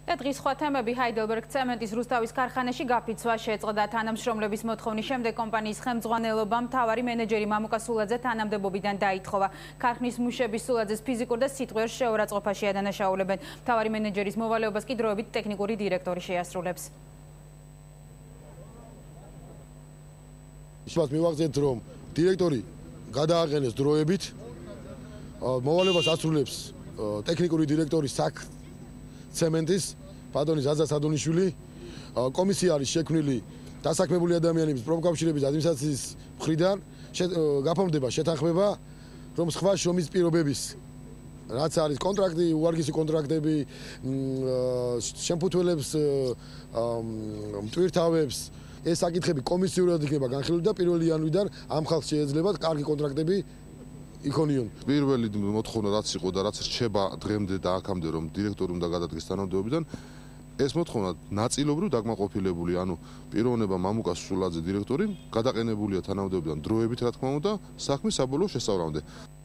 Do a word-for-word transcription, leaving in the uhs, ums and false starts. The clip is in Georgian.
დღის სხვა თემები ჰაიდელბერგ ცემენტის რუსთავის ქარხანაში გაფიცვა შეწყდა თანამშრომლების მოთხოვნის შემდეგ კომპანიის ხელმძღვანელობამ მთავარი მენეჯერი მამუკა სულაძე თანამდებობიდან დაითხოვა. ქარხნის მუშების სულაძეს ფიზიკურ და სიტყვიერ შეურაცხყოფაში ადანაშაულებენ. მთავარი მენეჯერის მოვალეობას კი დროებით ტექნიკური დირექტორი შეასრულებს. Შევას მივახცეთ რომ დირექტორი გადააყენეს დროებით მოვალეობას ასრულებს ტექნიკური დირექტორი საქ ცემენტის პადონი ზაზა სადონიშვილი კომისია არის შექმნილი დასაქმებული ადამიანების პროფკავშირების ადმინისტრაციის მხრიდან გაფორმდება შეთანხმება რომ სხვა შრომის პირობების რაც არის კონტრაქტი უარგისი კონტრაქტები შემფუთველებს მტვირთავებს ეს საკითხები კომისიურად იქნება განხილული და პირველი იანვრიდან ამ ხალხს შეეძლებათ კარგი კონტრაქტები იქონიონ. პირველი მოთხოვნა რაც იყო და რაც რჩება დღემდე და აქამდე რომ დირექტორი უნდა გადადგეს თანამდებობიდან ეს მოთხოვნა ნაწილობრივ დაკმაყოფილებული, ანუ პიროვნება მამუკა სულაძე დირექტორი გადაყენებულია თანამდებობიდან დროებით რა თქმა უნდა საქმის საბოლოო შესწავლამდე.